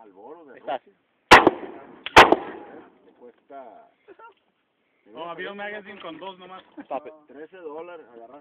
Malboro de Estás. Te cuesta... No, había un magazine con 2 nomás. Stop it. $13, agarraste.